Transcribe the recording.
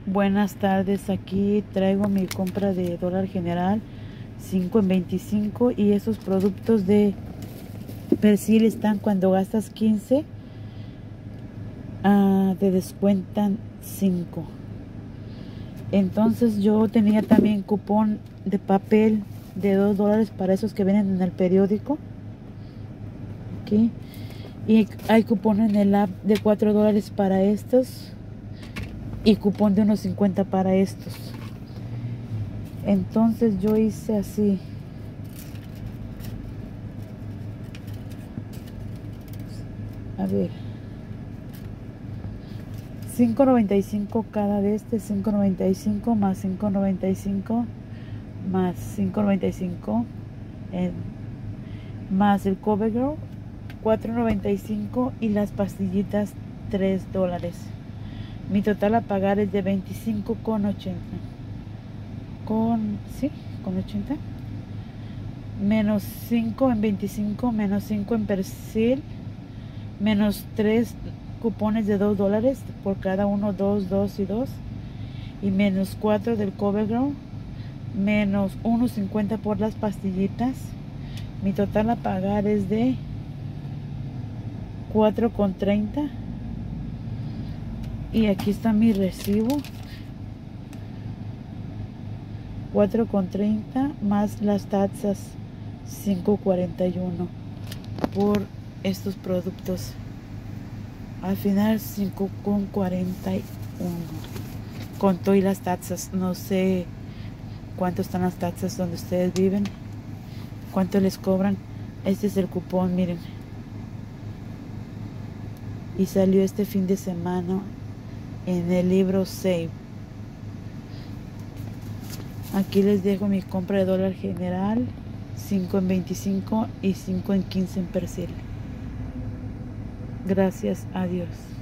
Buenas tardes, aquí traigo mi compra de dólar general 5 en 25 y esos productos de Persil están cuando gastas 15 te descuentan 5. Entonces yo tenía también cupón de papel de $2 para esos que vienen en el periódico. Aquí. Y hay cupón en el app de $4 para estos y cupón de unos 50 para estos. Entonces yo hice así. A ver, $5.95 cada de este, $5.95 más $5.95 más $5.95 más el CoverGirl $4.95 y las pastillitas $3. Mi total a pagar es de $25.80. Con 80 menos 5 en 25 menos 5 en Persil menos 3 cupones de $2 por cada uno, 2, 2 y 2, y menos 4 del CoverGirl menos 1.50 por las pastillitas. Mi total a pagar es de $4.30 y aquí está mi recibo. $4.30 más las taxas $5.41 por estos productos. Al final $5.41 con todo y las taxas. No sé cuánto están las taxas donde ustedes viven, cuánto les cobran. Este es el cupón, miren, y salió este fin de semana en el libro Save. Aquí les dejo mi compra de dólar general 5 en 25 y 5 en 15 en Persil. Gracias, adiós.